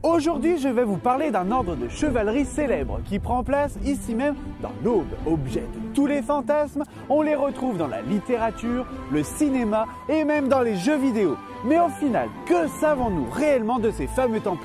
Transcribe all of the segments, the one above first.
Aujourd'hui, je vais vous parler d'un ordre de chevalerie célèbre qui prend place ici même dans l'Aube. Objet de tous les fantasmes, on les retrouve dans la littérature, le cinéma et même dans les jeux vidéo. Mais au final, que savons-nous réellement de ces fameux Templiers ?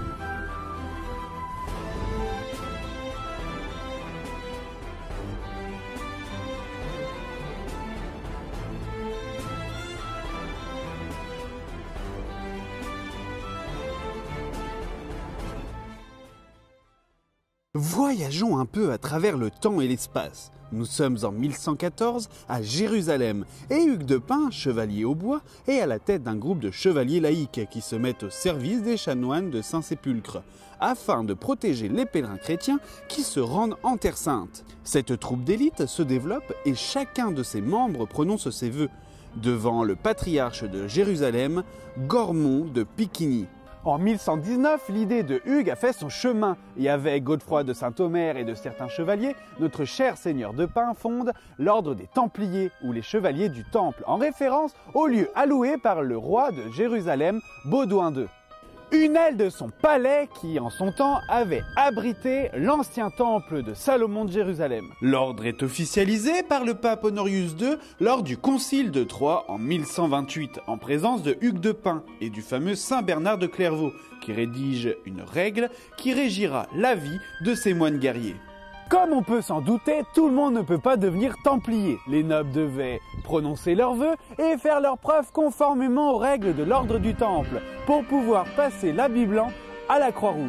Voyageons un peu à travers le temps et l'espace. Nous sommes en 1114 à Jérusalem et Hugues de Pint, chevalier au bois, est à la tête d'un groupe de chevaliers laïcs qui se mettent au service des chanoines de Saint-Sépulcre afin de protéger les pèlerins chrétiens qui se rendent en Terre Sainte. Cette troupe d'élite se développe et chacun de ses membres prononce ses vœux devant le patriarche de Jérusalem, Gormont de Piquigny. En 1119, l'idée de Hugues a fait son chemin et avec Godefroy de Saint-Omer et de certains chevaliers, notre cher seigneur de Pint fonde l'ordre des Templiers ou les chevaliers du Temple en référence au lieu alloué par le roi de Jérusalem, Baudouin II. Une aile de son palais qui, en son temps, avait abrité l'ancien temple de Salomon de Jérusalem. L'ordre est officialisé par le pape Honorius II lors du concile de Troyes en 1128, en présence de Hugues de Pint et du fameux Saint Bernard de Clairvaux, qui rédige une règle qui régira la vie de ces moines guerriers. Comme on peut s'en douter, tout le monde ne peut pas devenir templier. Les nobles devaient prononcer leurs vœux et faire leurs preuves conformément aux règles de l'ordre du Temple pour pouvoir passer l'habit blanc à la Croix-Rouge.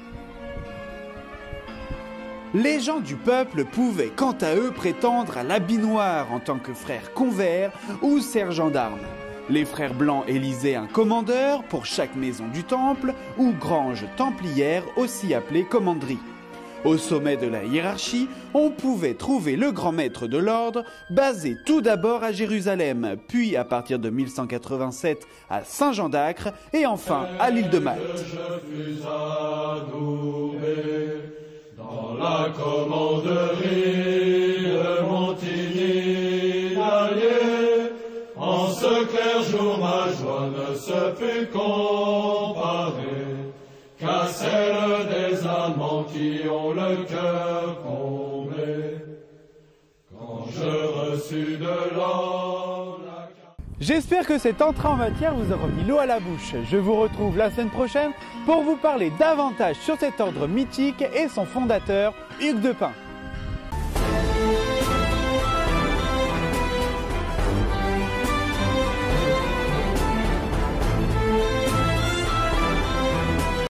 Les gens du peuple pouvaient quant à eux prétendre à l'habit noir en tant que frères convers ou sergents d'armes. Les frères blancs élisaient un commandeur pour chaque maison du temple ou grange templière aussi appelée commanderie. Au sommet de la hiérarchie, on pouvait trouver le grand maître de l'ordre, basé tout d'abord à Jérusalem, puis à partir de 1187 à Saint-Jean d'Acre et enfin à l'île de Malte. Je fus adoubé dans la commanderie de Montigny d'Allier. En ce clair jour, ma joie ne se put comparer qu'à celle des amants qui ont le cœur comblé. Quand je reçus de l'or la... J'espère que cette entrée en matière vous aura mis l'eau à la bouche. Je vous retrouve la semaine prochaine pour vous parler davantage sur cet ordre mythique et son fondateur, Hugues de Pint.